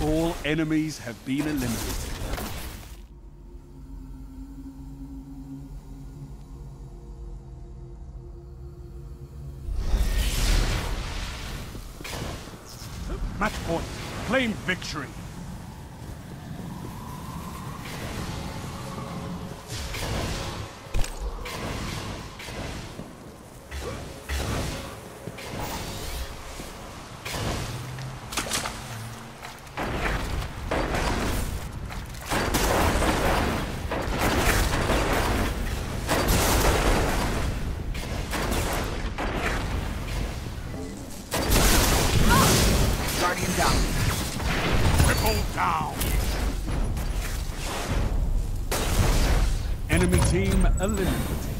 All enemies have been eliminated. Match point. Claim victory. Down. Triple down. Enemy team eliminated.